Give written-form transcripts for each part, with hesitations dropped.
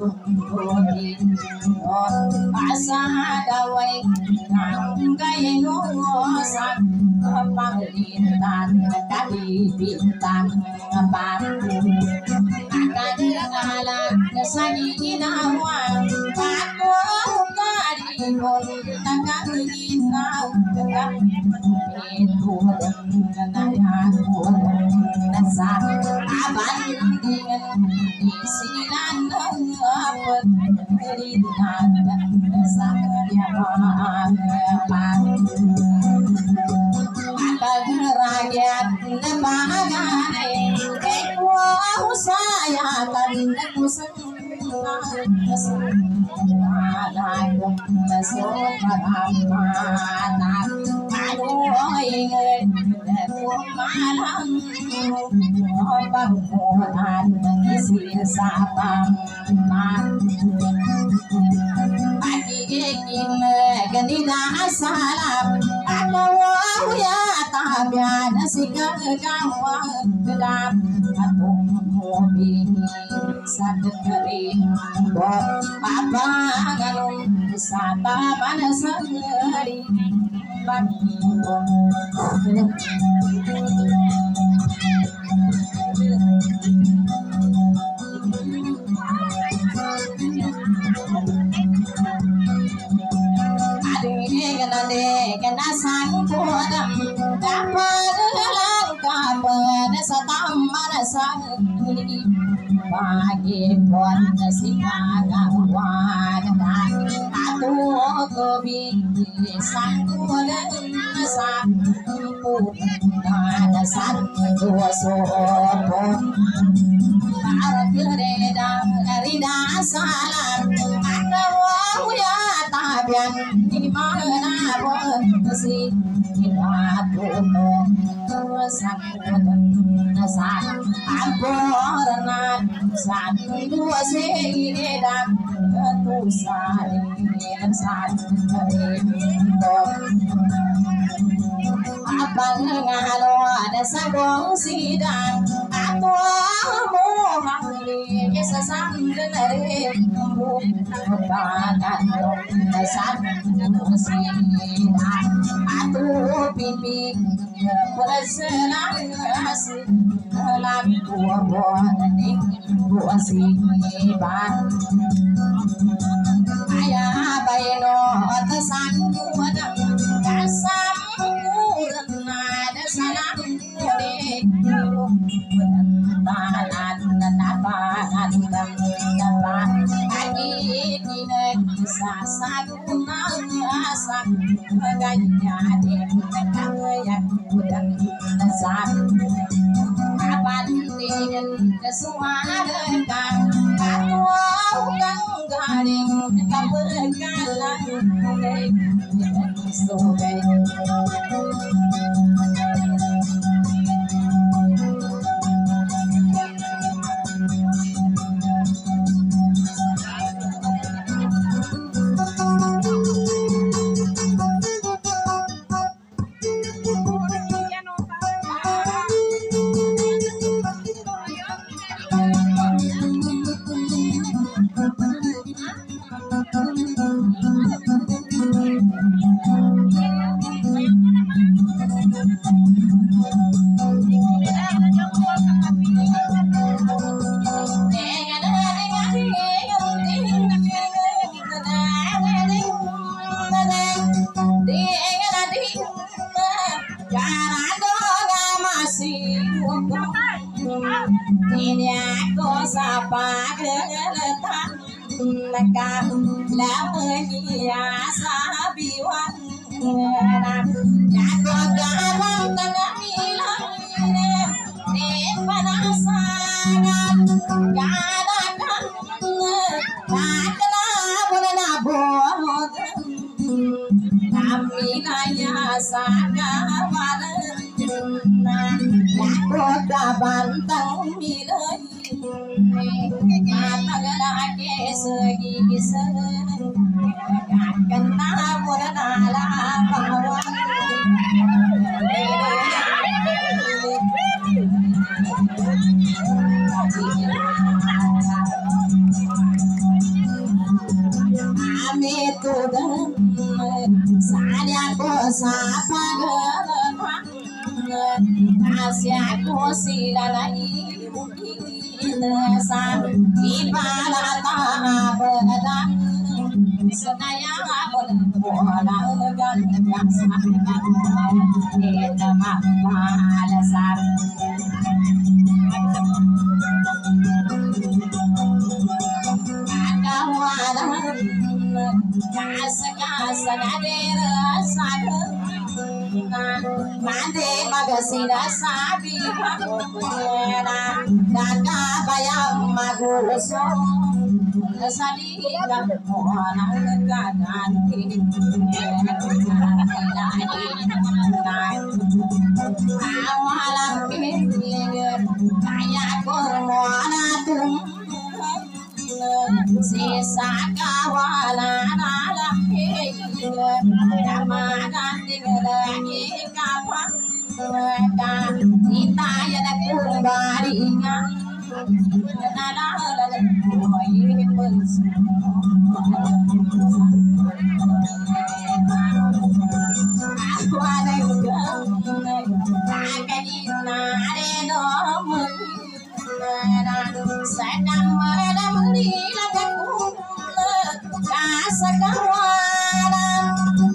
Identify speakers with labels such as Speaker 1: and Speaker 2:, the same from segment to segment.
Speaker 1: Budi pasadawai gay nusak panglitan kali bintang batu kadangala sagi nawa aku kali mon tangalina itu dengan nasa aban dengan isilan ngapet litan saya rakyat nemagai wow saya kan salam atau ya tabian sikap kawan kedap atung hobi sadari papa galung sata mana sendiri bagi kena sang podam dapat langkah setam sang bagi pon sikagawan atu kobi sang podam sang putan sang dua sopon rida rida salam atau ya tabian di mana pun si aku sang sang amporna sang dua sedang tu saling sang abang ngalo ada sagong sidang atau mohangli sesang denari bukan sang sidang atau pipi perselang lam buah ning buah siban ayah bayno tersang buah kasam ada salam dek tanan napan napan lagi kini sasaguna asak gaya dek yang udah sak kapan dengan kesuaran atau kang garing kaberkalan sogai bantang milai mata gada ke segi akan tabur nala bawan sapa gelan Asiaku silalai San Ibalata belan Sedaya bola gan Sakan Kita malasar Kasa nadera saga Mande magasina sabi Pakuna Daga bayang maguso Salika Mohana Gadan Awalam Pinggir Kaya Kurmona Tum Sisa kawalan alam hingga Ramadan lagi kapan Kita yang kumbarinya Nalalan Kuhi Aku ada Kakaknya ada nomor Sedang menemani Kasakawalan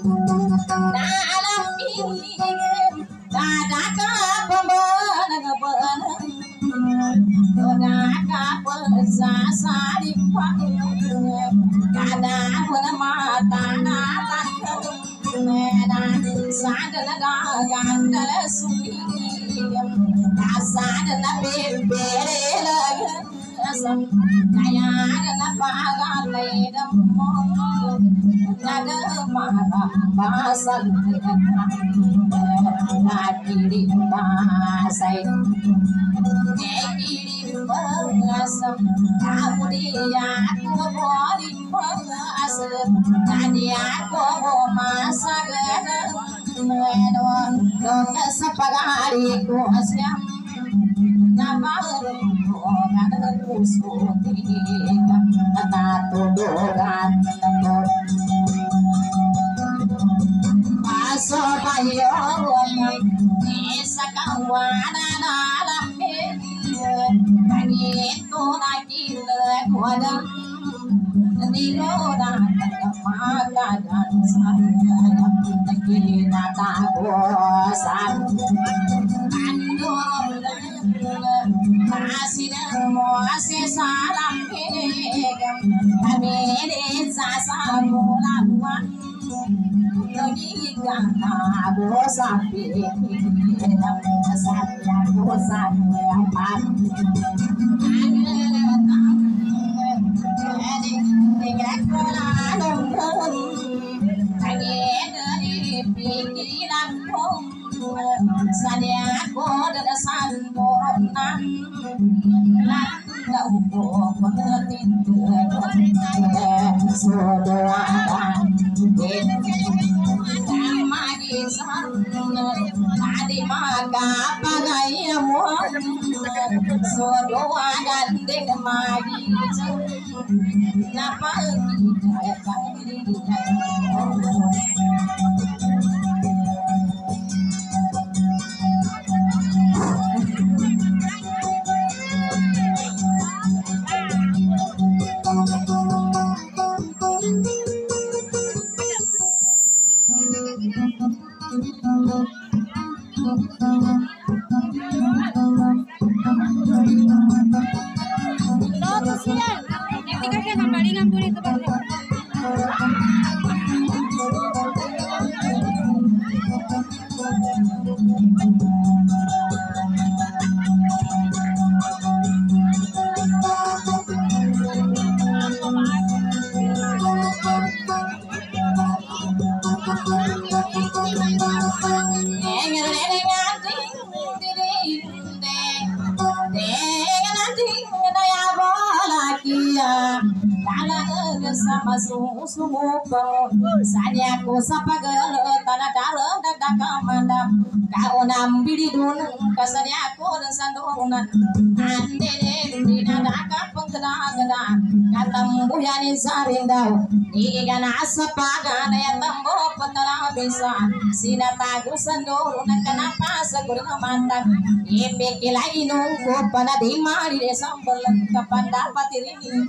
Speaker 1: dalam ingin dadaka pembenang dadaka pesasa di panggung kadang mata natan sadar gandal suwi sadar bebele kaya adalah pagar ledem naga marah pasal kiri pasai kiri pengasam aku dia aku bori pengasam dia aku masa gedeng medon dong sepagari ku asyam nama Paso payo Nisa kawana dalam Itu nakile kuadam Niloda maka dan saya Kita tak bosan Masih masih salam hegam kami desa samulawan lagi kata bosapi saya bosan empat dengan kolam dari pikiran saya kodan sanbonan Lalu pengertiin Sodoakan Nama di sana Tadi maka pagayamu Sodoakan dengan magi Napa kita sama susu Sanya ko sa pagal tanah dalam dadak kamandam kau nambili dun kasanya ko dan sandonan ande di dadak gada katambuyan sarindaw ikan asapaga na tambo patala bisa sinatago sandoro na kanapa sa gurang mantag ipikilay nungko panadi mali de sambal kapandapat iring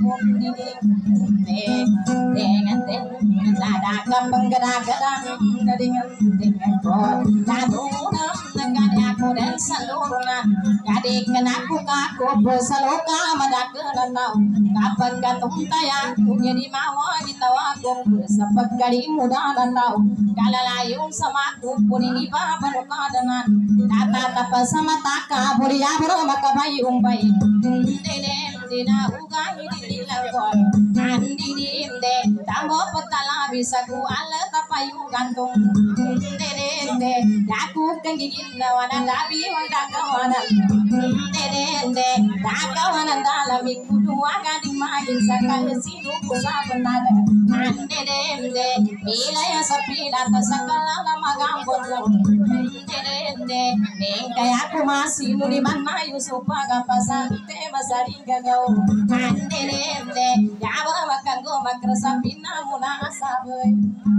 Speaker 1: dengan nada kambang gada-gada dengan ko naduna naganya ko dan salurna kadik kenaku kaku besaloka madagana tau kapan katung taya jadi mawa gitawa ko sapag kali muda tau kalalayong sama ko puning iba panukadangan tata tapa sama taka buria bro makabayong bay dina ugai dilangkon andi dinde tambo petala bisa ku ala tapayu gantung dende daku kengigin nawana dabi wanda kawanan dende dakawanan dalami kudua gading magin sakal sidu kusabenada dende bila ya sapila tasakala magambon dende kaya aku masih nuli mana yusupa kapasante masaring gagaw dende ya bara makango makrasapina muna asaboy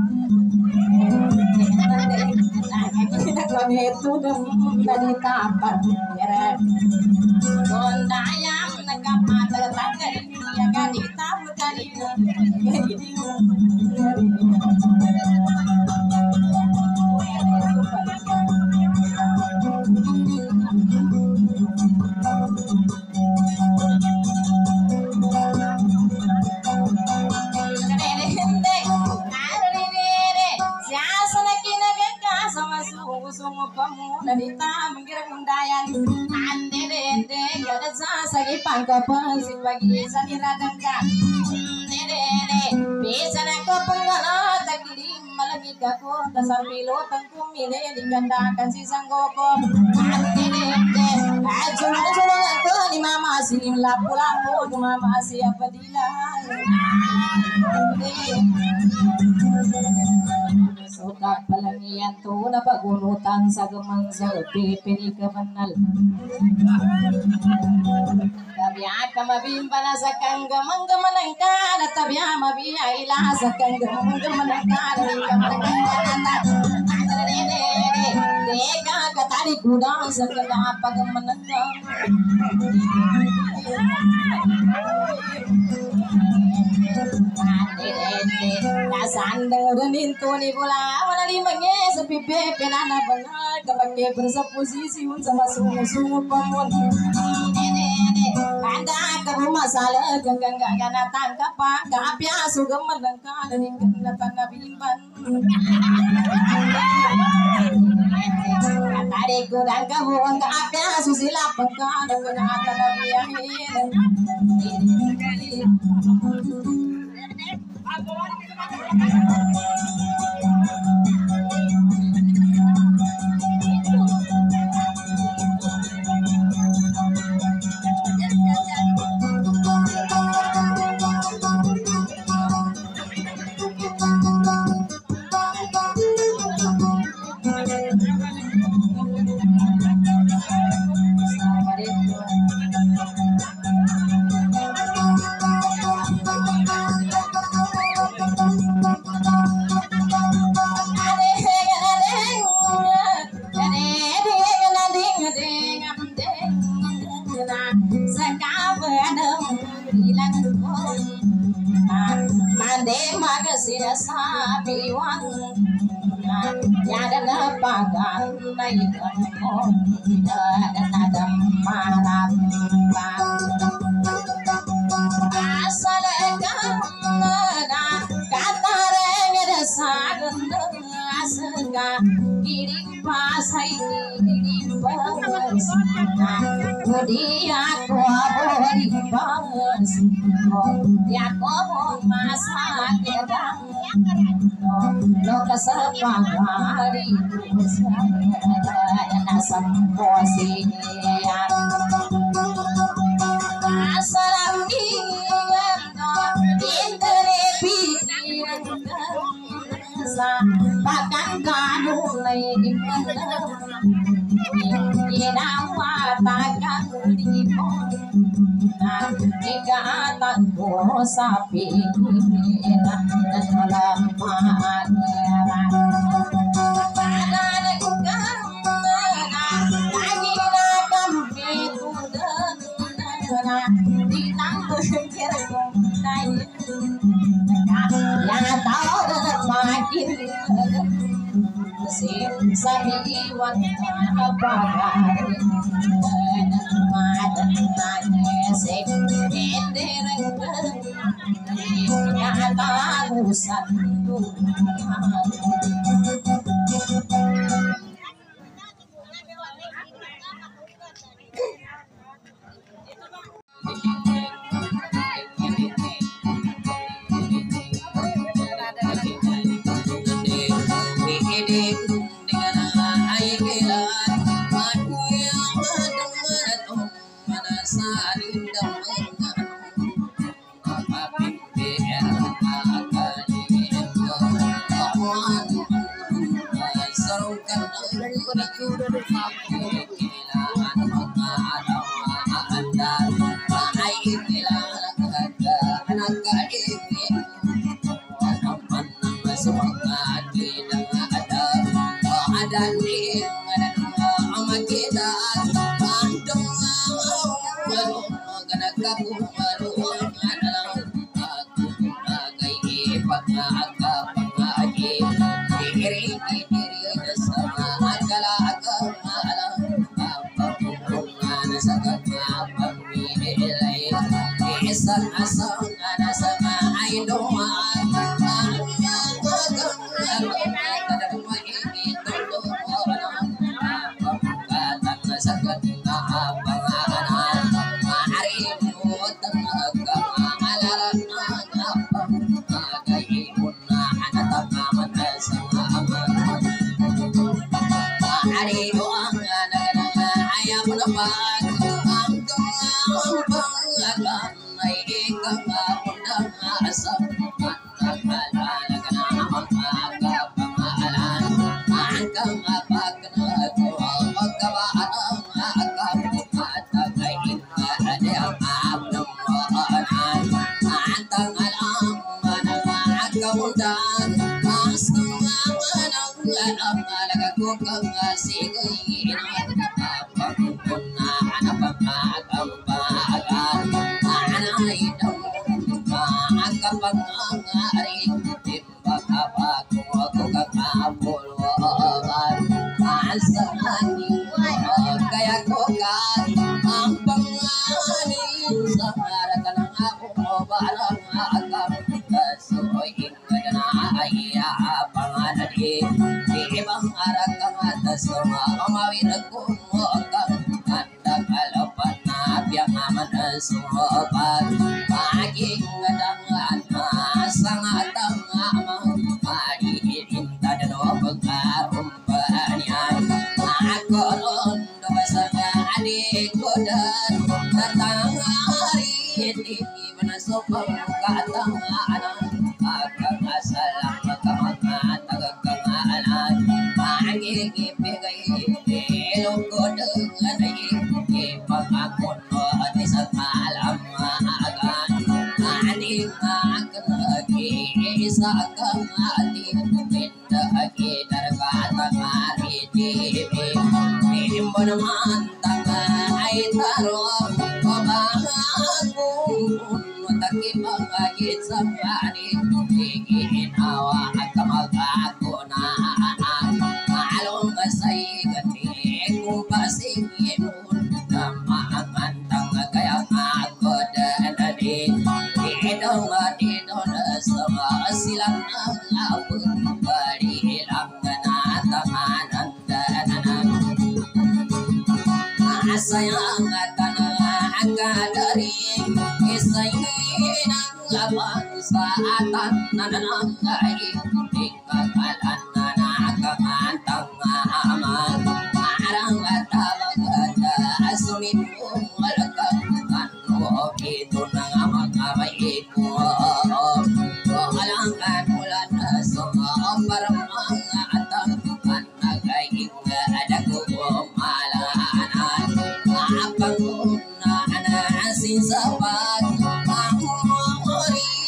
Speaker 1: kami itu dari tapan ya gondayang nagkapatag tagay ya ganita mukali Nadita mengira undayan ande dende gada sagi pangkapan si bagi saniradan kan dende besana ko panggala takiri malagi ko tasambilo tangku mile digandakan si sanggoko ande dende ajun ko ni mama si lapu-lapu mama si apadila suka pelangian tu na pagunutan sa gamang selpi pini kebenal tabia kamabimba na sa kang gamang gamanangka tabia mabia ila sa kang gamang gamanangka deka katari kudang sa kang pagamanangka sandang renin tuni pula mana limangnya sepi pepe nana benar kepake bersposisi sama sungu pamun ada ke rumah salah genggang gana tangkap pak kapia sugem menengka dari kenatan nabimban tadi gudang kamu kapia susila peka dengan kata nabiyahin sabiwan ya dan pagan naik dan ada marah asalkan kata rega sagan asga kirim pasai kirim bas dia ko bori bas dia ko masa kedang lo kasapagari nasam posi asalam ingando indre pikiran sa pakan kanulay inawa takan di mo ikatan sapi dan lemah sabi wanta pagari madan nanyese endereng ya tagusan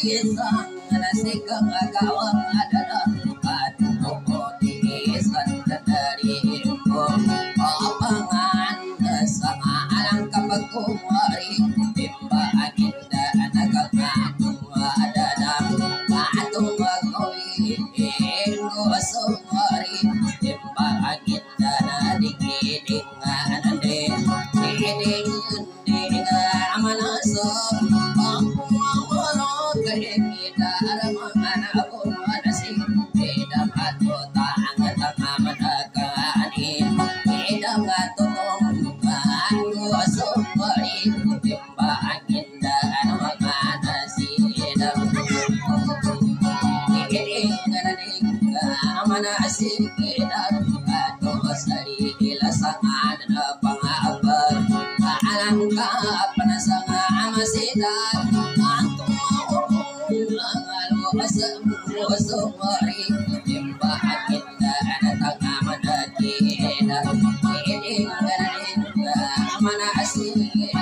Speaker 2: isang nasikang agawang adada at di sandari ko abangan sa alang kapag kumari timba aginda nagkakakong adada atong magawin ko sumari timba aginda na dikiling anande dikiling amanasok kita ramana pun nasi tidak atau tak menakani tidak ngatung aku sumari timba angin dan nasi tidak mana asih kita atau sari ilasangan pangabar alangkah penasang amasidan sumari timba kita anak menaki ini mana asih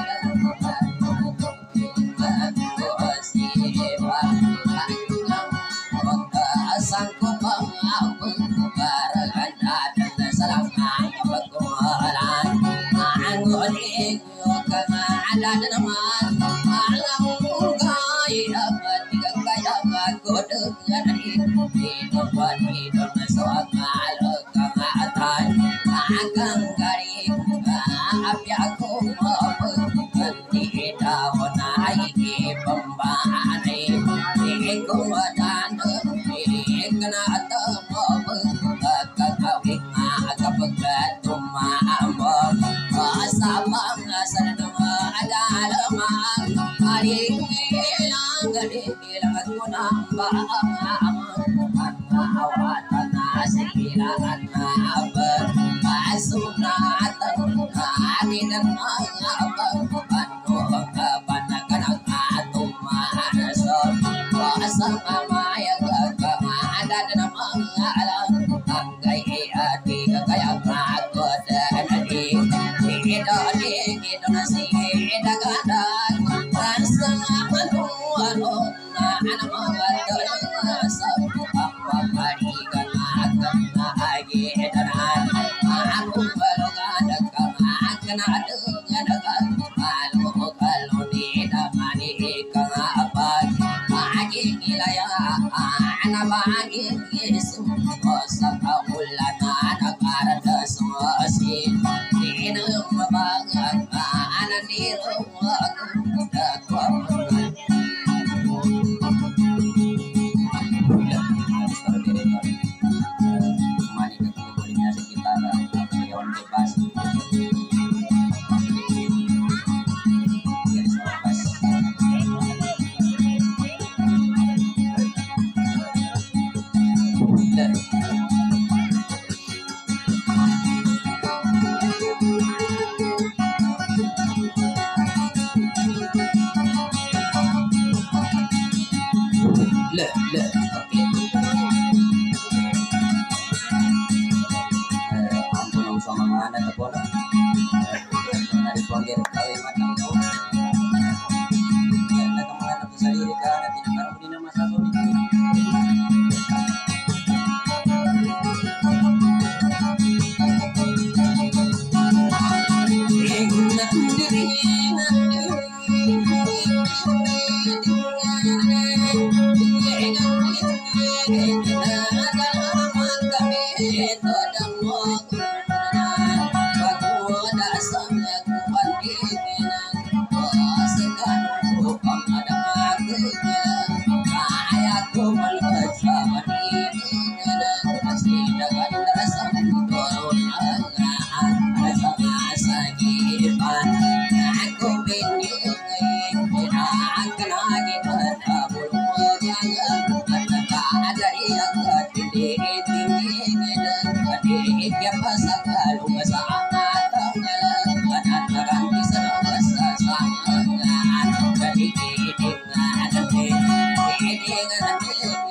Speaker 2: sangku pengapa baranda dan selama berkualan anggoni kena ada nama alam gaya tiga gaya kode hidup soal kematan akan kari api aku tidak naik pembani dan kena temu kekawin kepegat tumambang sabang sadama ada lemah hari hilang kunambang awatan asiran abang pasunatan adinan abang penuh kebanyakan atumason pasang maya ada nama alam anggai hati kayak aku dan di nasi dagadang rasa manual anak mengatur asap apa hari akan lagi dan aku balongan akan ada malu kalau di damani kang apa lagi gilaya anak bagi Yesus kosak ulan anak karena semua sih di rumah anak di rumah Jadi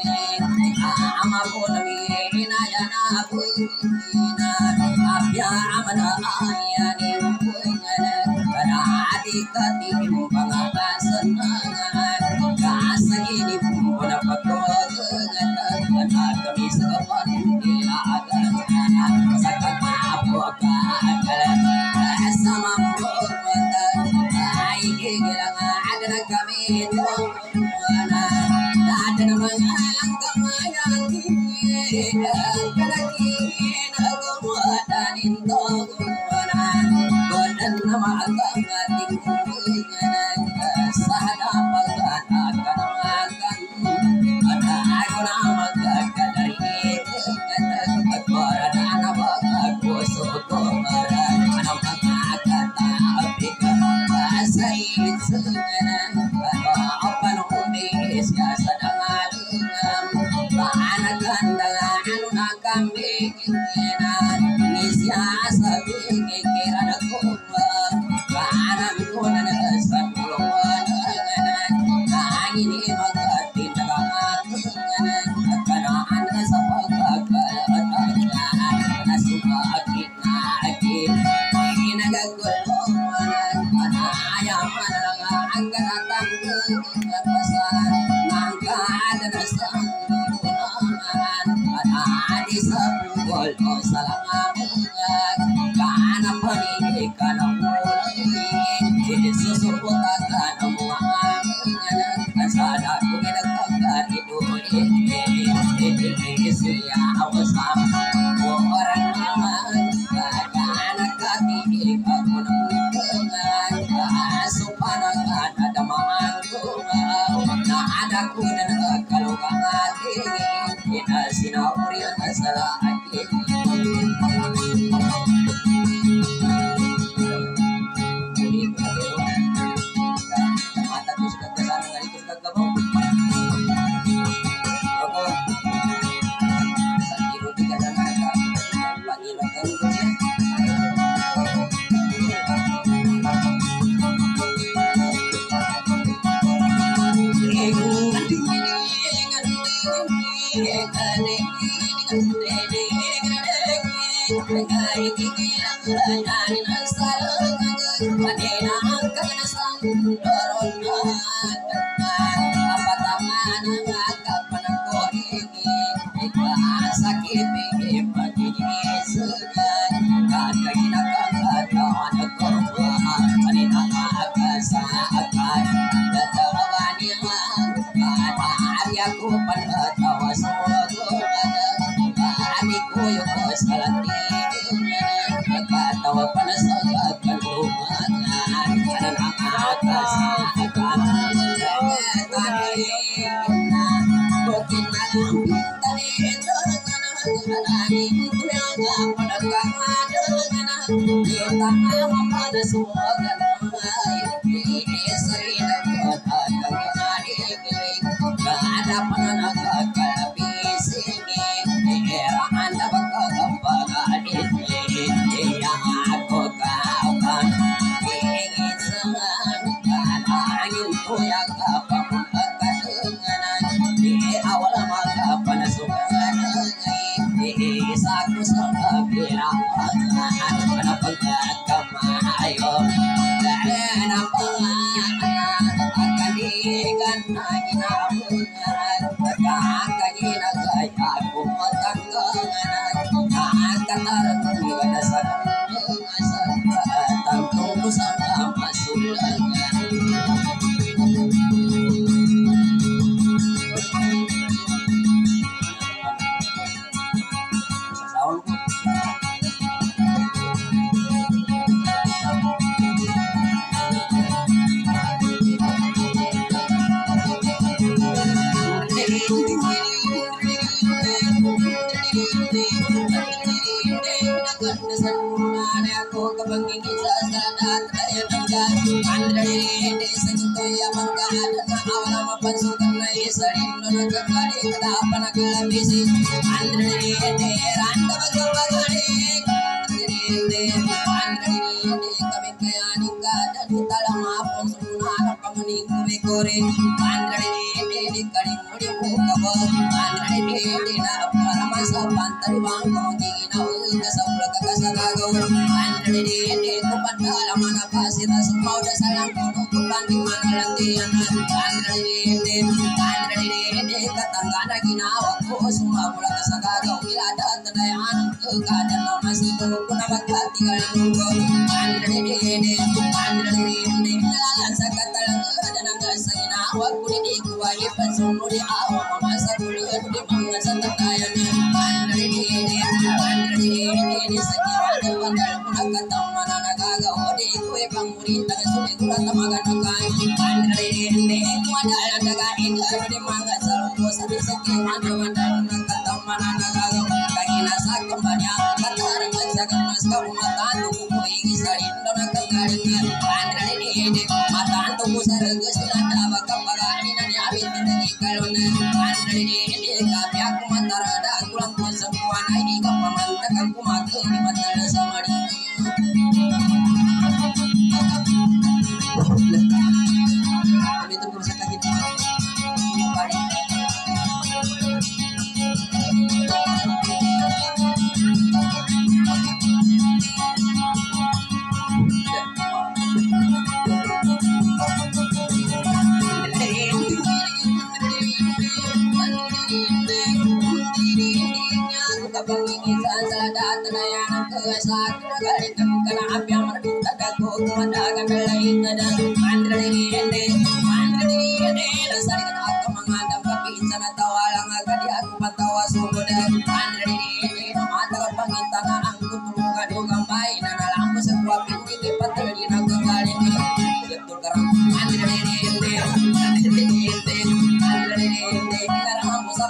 Speaker 2: Patawa sumudan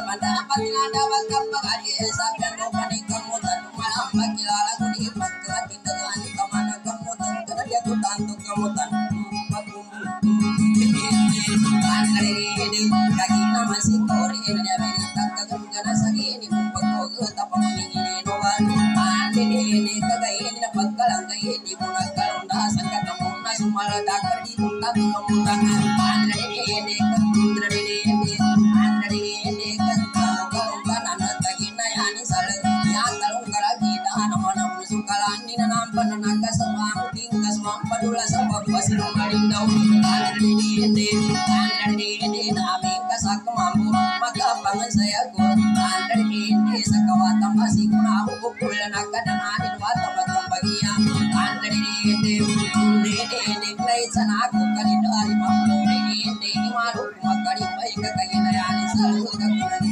Speaker 2: mendapat dilanda bakal pagari sabian do panikamutan malam bakilala kuni pagkati dengan kamana kamutan kada dia ku tantu kamutan kaki nama si kori dia berita kagum kana sagini pagko tapang ngini doan ande ini kagai ini pagkalang kai di muna kalonda sangka kamuna sumala dakar di kunta kamutan ande ini saya ko andar ini sakawatan masih kuna aku pukulan akan dan adil watang batang bagia andar ini klay sana aku kali dari mampu ini malu makari baik kakak yani selalu kakak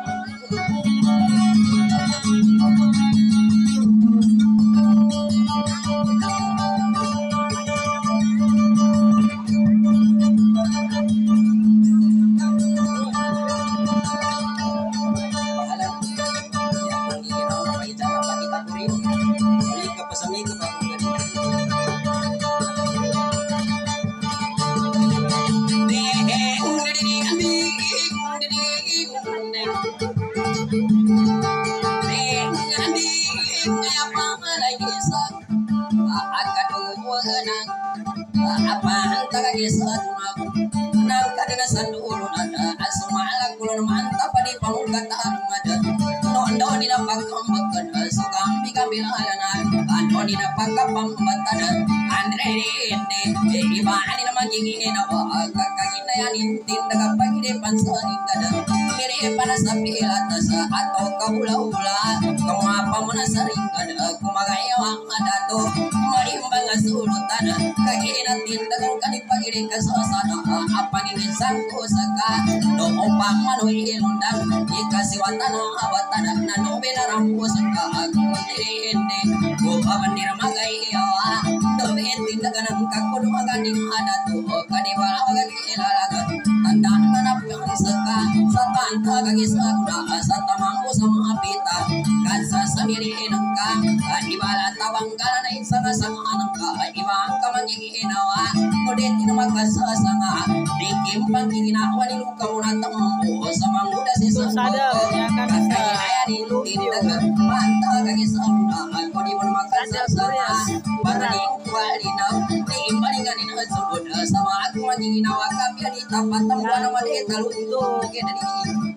Speaker 2: atau kaula-ula kamu apa menasaring kada kumagayawang adato marimbang asulutan kaki natin dagang kanipagiri kasasana apa ngingin sangko saka do upang manoy ilundang ikasiwatan abatan na no benarampo saka diri ende go pabandira magayawa do betin dagang kakuno maganing adato kadibala magagilalaga tanda manap yang saka satanta kagisaguna satamangko sa mga pita kansa samiri enangka ibala tawangkala na isang anangka ibang kamanging inawa kudet inamakasasanga dikim panginginawa ni luka muna tamampo sa manguda si sangko kakaya ni tindaga panta kagisaguna kodi mo makasasanga paraning walinaw ni imbalinganin at sunod sa mga kumanging inawa kapya di tapat ang wanawan italundo kaya di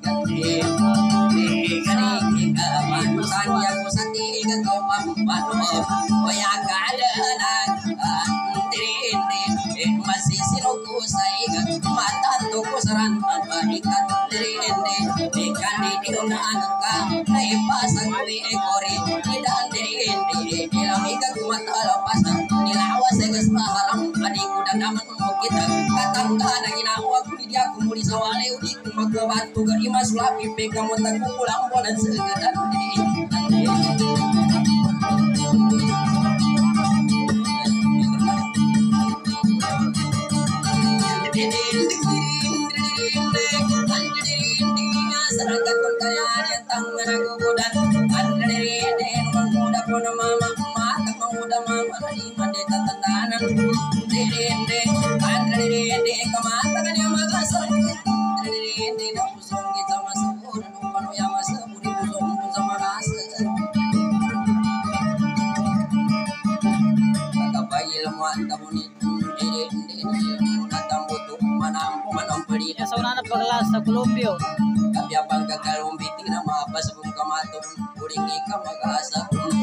Speaker 2: masih sinuku saya mata tuku saran ikan dari ende ikan di unaan ka naipasang ekori tidak dari ende dalam ikan mata lepas nilawas saya maharam adikku dan aman kita katangga na ginawa ko dia kumuli sa wale udi kumagbabantu ga imas lapi pe kamu tagpulang po ng sagadan
Speaker 3: sa Columbio.
Speaker 2: Kabyabang kakalumbiti na mapas kung kamatong uring ika mag-asa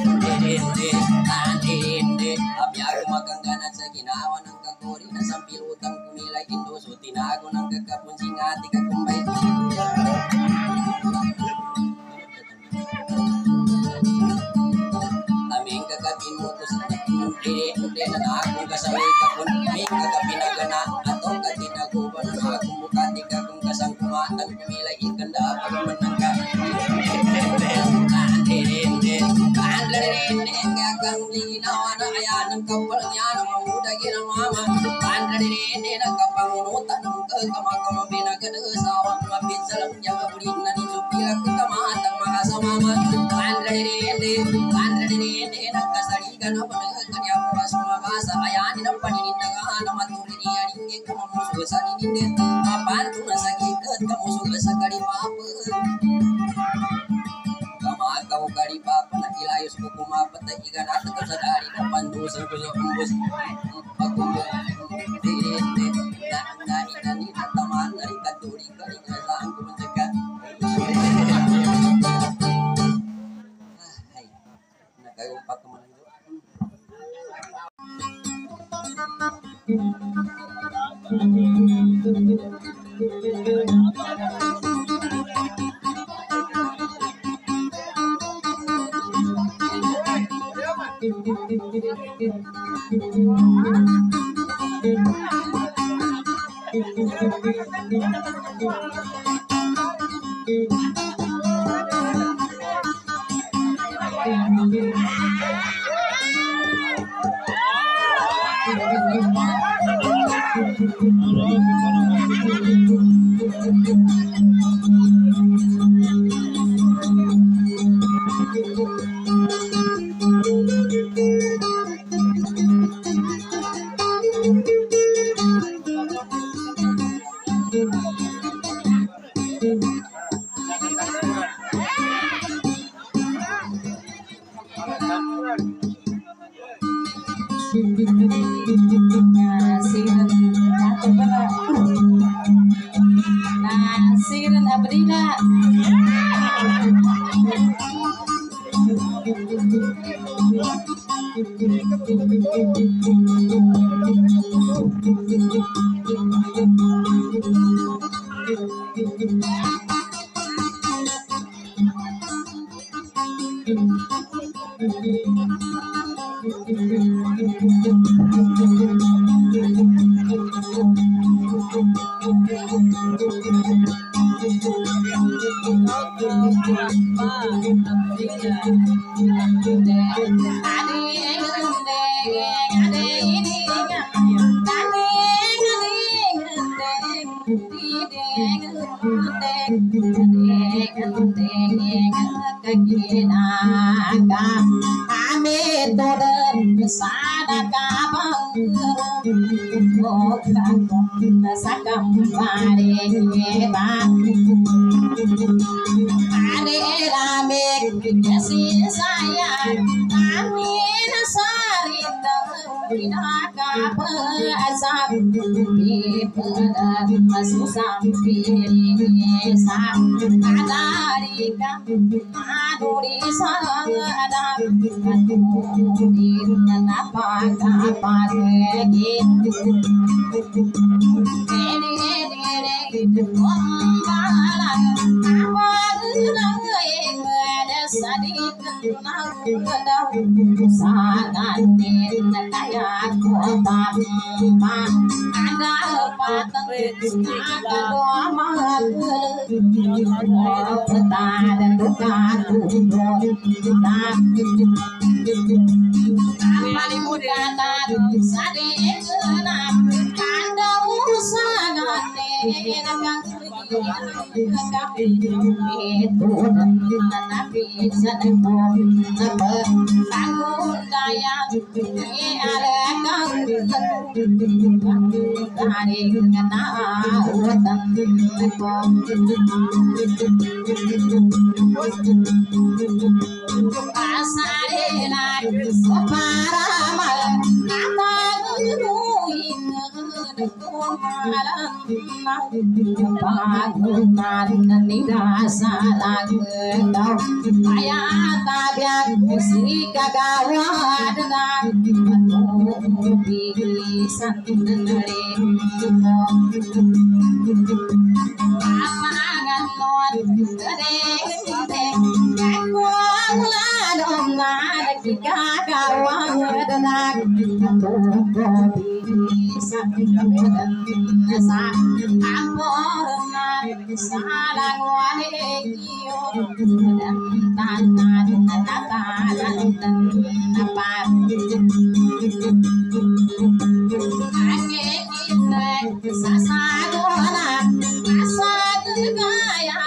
Speaker 2: hindi abyago magangganan sa ginawa ng kaguri na sampilutang kunilay induso tinago ng kakapunsing ati kakumbay aming kakapin mo to sa hindi na akong kasaway kakun may kakapinagana atong katinaguban na akong mukati kakong kasang kumatang kumilay ikanda pagmenang ka kang linaw na ayan ng kapal niya ng mamudagi ng mama andalini ng kapangunutan ng kakamagkamabinagad asawang mapinsa lang niya mabulin na ni Sophia Andre ini nak kasari kan apa kan yang pas masa ayah ini nampak ini tengah nama tuli dia ini kamu musuh sani ini apa tu nasa ikat kamu suka sekali apa kamu kau kali apa nak ilayus buku apa tak ikan atau sadari depan dosa besok embus aku ini dan ini teman dari katuli kali ngasang aku mencegah kayak umpat kemana itu
Speaker 1: Nasirin Abrina.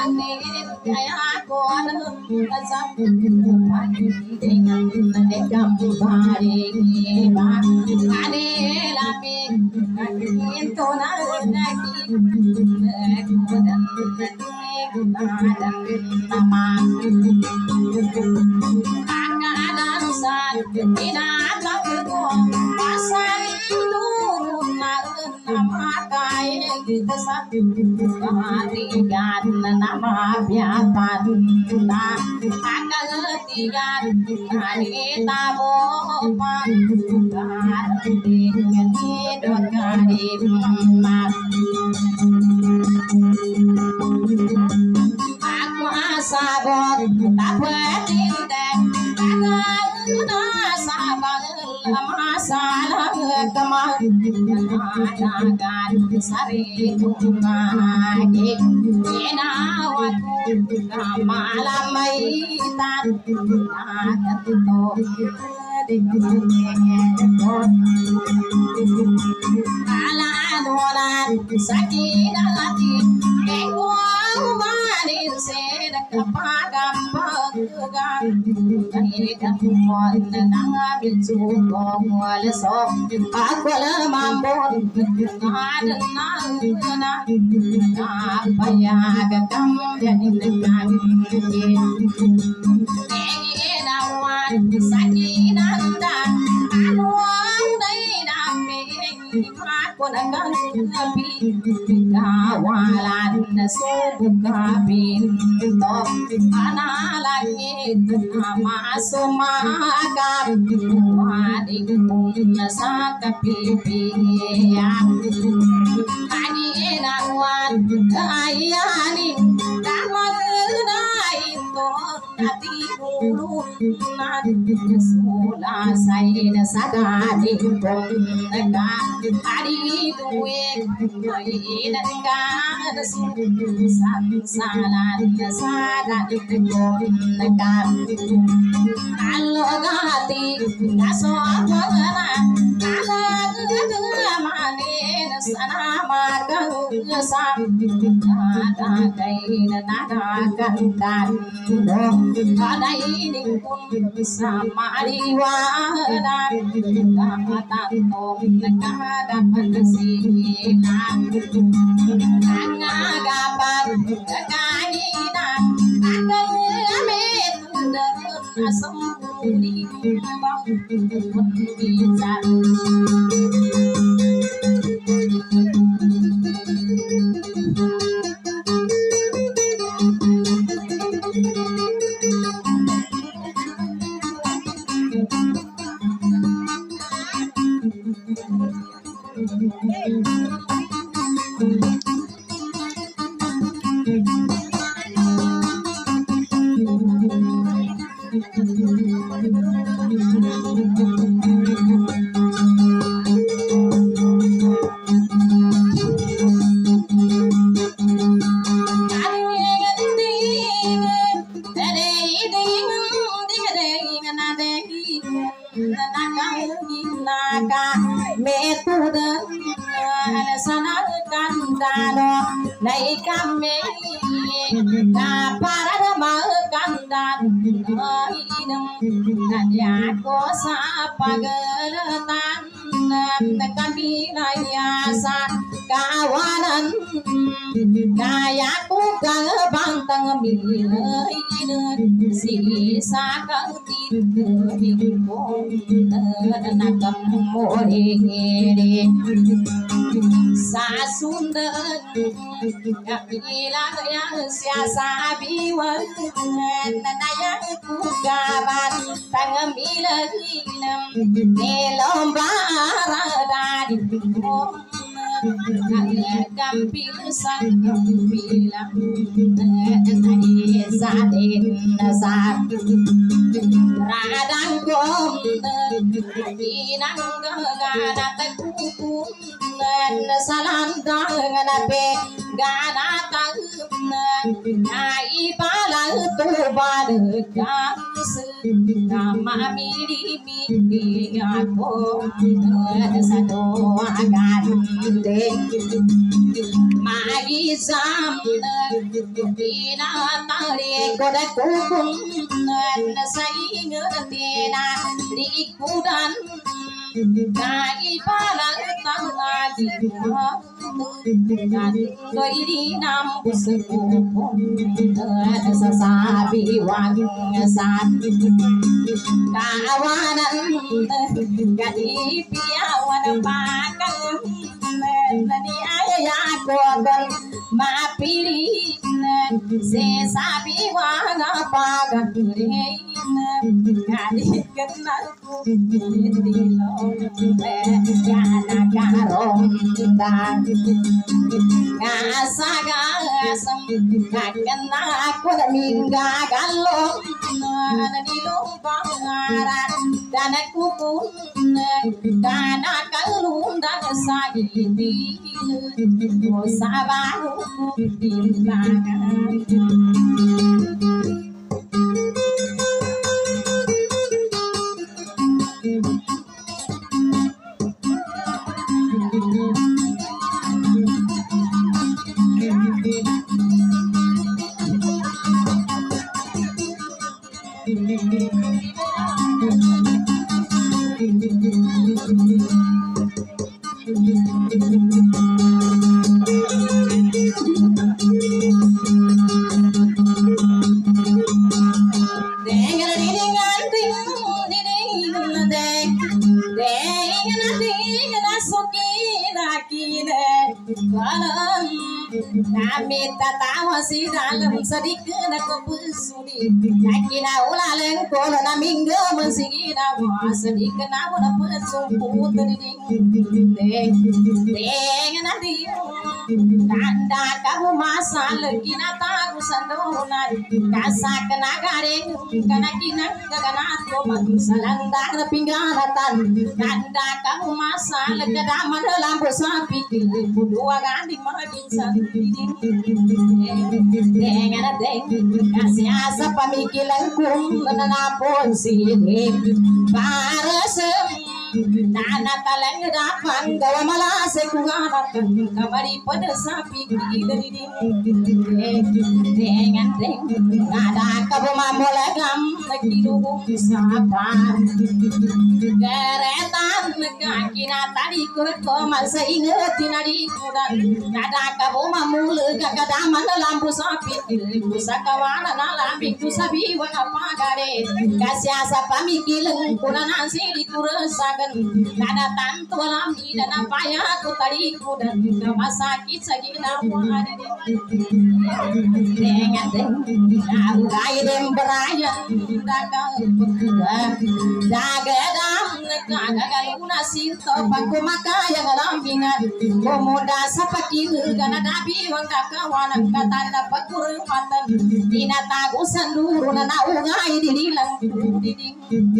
Speaker 1: panen kaya kon kasam dengan dekam pare ba ane lapi itu nagi kudan nama akadan san ina takko pasan nama kaya kita satu hatikan nama biatan na akan tigan hari tabopan dengan hidup karib aku asabot tak bertindak sabar masalah kemana sari tumagi inawatu malam maitan akan alanulan sakinati engwang manin sedak pagam pagam kahidang mon nangambil sukong wala sok aku lemambon adan apa ya gakam jadi dengan enawan sakinanda anuang dai daming aku nangang nabi kawalan subuka pinto analangit nama sumakap wadik punya sakapipian ani enawan ayani kamagdain to nati ulun sula sayin sadadi ponnaka adi duwe inanga sansalan sadadi ponnaka alogati nasopana alagamanin sanamagang sam ada kain nada kantan ada ini pun sama diwada kata tong kada pensinan angagapan kanina akan ametunda asmudi bang bisa Nai kami na para makandan inam nanya ko sa pagalatan na kami layasa kawanan kaya ko bantang bilay sisa kang tinuhin ko nakamuli sa sundan kapilang yang siasabiwan nanayang kugaban tangamilahinam nilombara dari kampil sang bilang sadin nasar radang gom inang gana tekukun salandang nganape gana tang nai pala tu bad nama mili aku satu gandeng magi sam ina tali koda kukun sai ngertina di kudan Nagi palang tangaji dan goiri nam busuku sasabi wang sat kawanan gadi piawan pakang nani ayah korban mapiri sesabi wang pakang gadi kenalku ditilo Gana karong dan ngasa gasem kagena aku mingga galong di lumpang ngaran dan aku pun dana kalung dan saiti sabaru timbangan Kami tatawa si dalam sedikit aku pesudi Yakina ulaleng kono na minggu mensigina wa sedikit aku na pesumpu terding Deng nanti tanda kamu masa lagi na tahu sandonan Kasak kena gareng kena kina kena tu matu salandang na pinggiratan Tanda kamu masa lagi daman lampu sapi Kedua ganti makin dengan deng kasih asa pamikiran kum menanapun sini parasem nana taleng dapan gawa malas kungaratan kamari pada sapi dari dengan deng ada kabuma molagam nakidung sapa keretan kaki tadi kurko masa ingat tinari kudan ada kabuma mulu kakadaman lampu sapi pusakawana na lambi kusabi wana pagare kasih asa pamikiran kurana siri kurasagan nada tantu lambi dan paya ku tadi kudan kamasakit sagina wadi dengan aku gaya dem berayan dagang dagadam nagagaluna sinto pangku maka yang lambingan pemuda sapaki gana dabi wang kakawanan katanda pakurupatan dinatago sanduru na naungay dinilang diding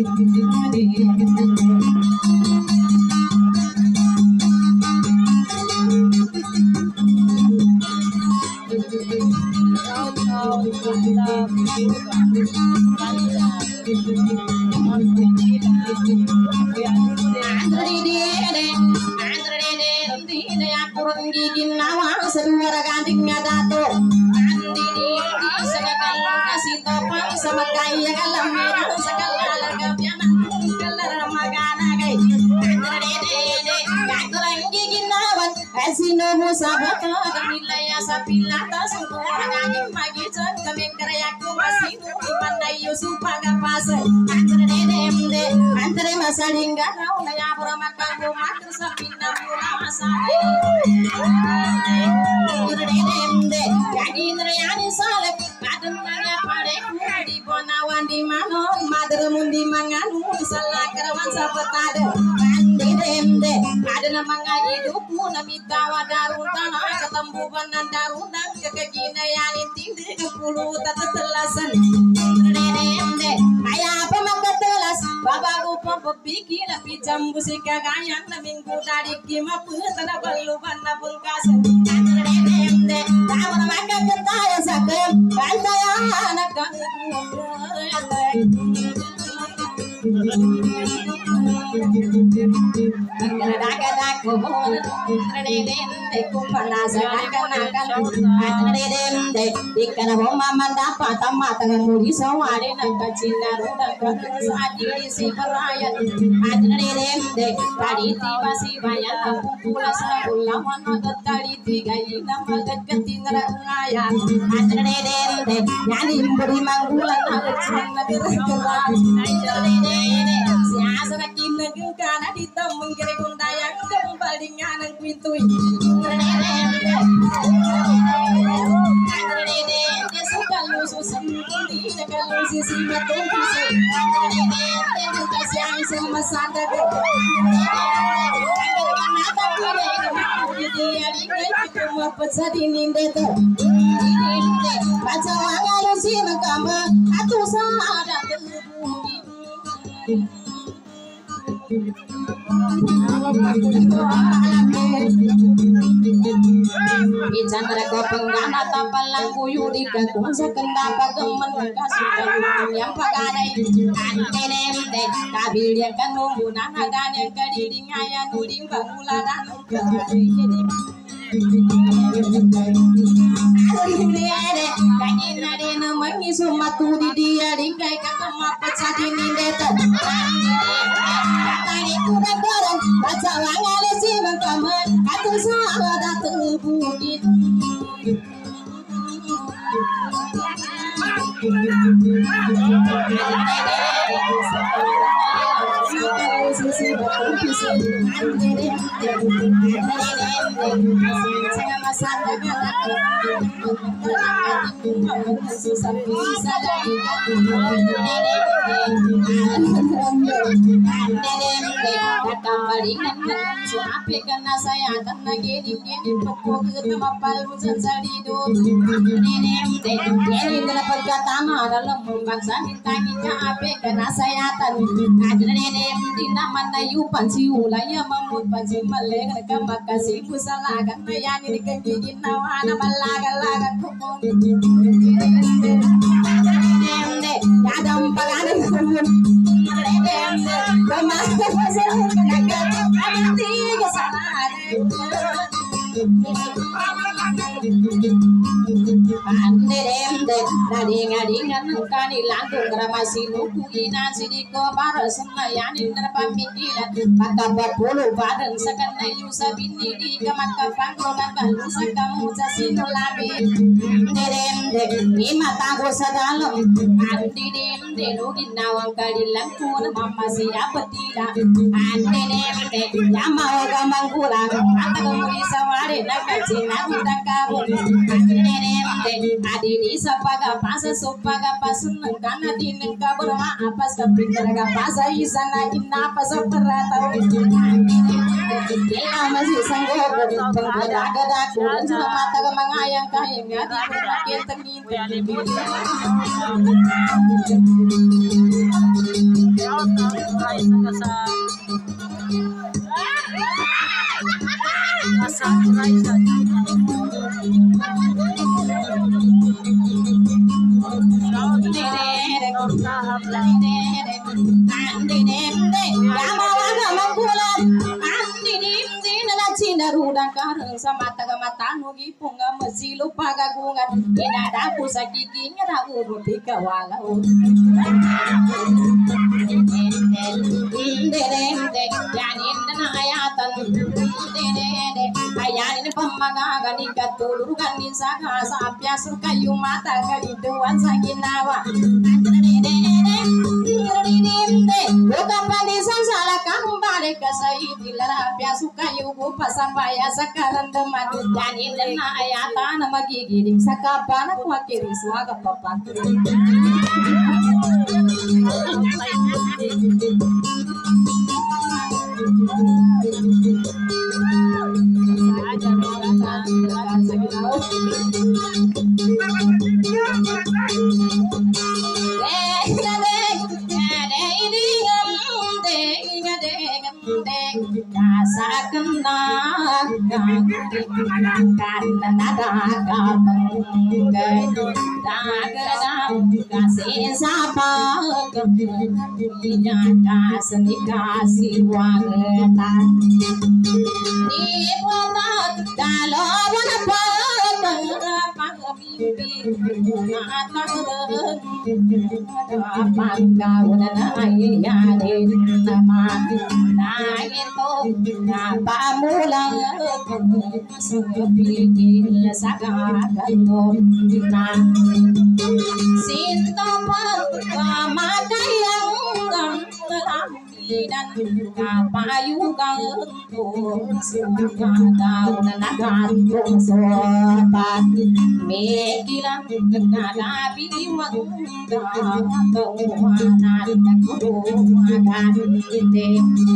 Speaker 1: gigin nawang sedua ganting dato andi di segala kasih topang sama kaya kalam merah segala lagapian kalar magana kai dede kakulang gigin nawan asino musabat kamilaya sapilata sungguh ganting magi jan kami kerayaku masih di pandai Yusuf agapas dede antara masalingga kau naya beramakan rumah tersapina mula masai Jadi salek kadang nanya pare di bonawan di manon madre mundi manganu salah kerawan sapetade kandi demde ada namanya hidupku namita wadarun tanah ketembuban dan darunan kekegina yang tinggi ke puluh tata telasan demde kaya apa maka telas babaku pempikir pijam busika gayan minggu dari kimapu tanah baluban na bengkasan demde tahu maka ketaya sakem kantaya anak kubur de kumana sakakan de dikana bomba mandapa tamma tangan muri saware nan kacina rudan kan sadi si berayan de tadi tiba si bayan pula sarula mana tadi tiga ina magat ketingra ngaya de yani beri manggulan alcana dirkelan de siasa kina kana ditamung kere gundayang kembali nganan kuintui suka lusu sendiri kalau sisi betul sisi kasih yang sama sadar dia di cuma pecah di ninde tu baca wangalu si makamba atu sada Icandra kopeng gana tapalang kuyu di kakung sekenda pagemen kasukan yang paganai antenem de kabil yang kanumbu nanagan yang kadiding ayan uding bagularan kanyina de namangi sumatu di dia dingkai kakama pecah di nindeta kani kurang dorong baca wangale si mangkama atu sada tebudit karena saya karena gini pokok temapal usan salido ini dalam perkataan dalam membangsa ditanya apa karena saya di nama nayu panci ulaya mamut panci maleng rekam makasih kusala karena yang ini kegigin nawana balaga kokong kadang paganan Dading-dadingan kani langkung ramasi nuku ina sidiko baras nayanin nerpamikilan maka puluh badan sakana yusa bini di kamaka pangkolan balu sakamu jasino labi derende lima tago sadalom andidende nugin nawang kalilang pun mama siapa tidak andidende yamau gamang kurang atamu isaware nakacina udang kabun andidende adini sapaga pasa sopaga pasun kana dineng kabur ma apa sapikar ga pasa isana inna pasa perata ila masih sanggo pengada kurang sudah mata ga mangayang kayang ngadi pakai tengin Rudang kareng sama taga-mata nugi punga mesilu pagagungan inada pusa giginya da urut ikawala yanin na ayatan ayanin pamagaga ni katulugan ni saka sapya sukayu mata kalituan sa ginawa bukan panisan salah kamu balik ke dilara piasu kayu bupa sampai sekarang teman dan ini ayatan nama gigi sakapan aku kiri suaga papat karena kasih sapa kebinyata seni kasih wangetan di kota dalam apa dan kapayugang untuk daun nagantung sobat mekilang kekadabi wangda kewanan kuduagan ite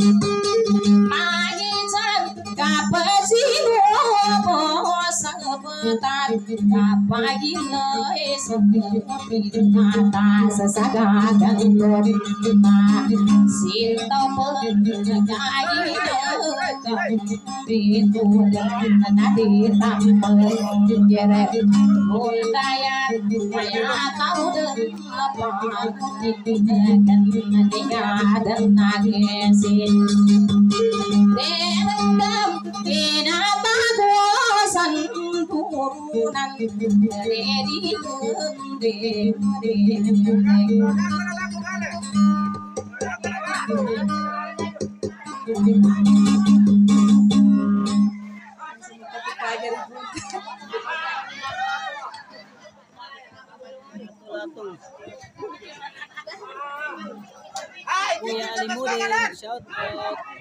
Speaker 1: magisan kapasido sabetan kapayile sepinata sesagagan Sinta menjadi pintu nanti tampil jeret budaya tahu apa ditinggalkan dan nagesin dendam binata gosan turunan dari
Speaker 3: Kuya Limurin, shout out.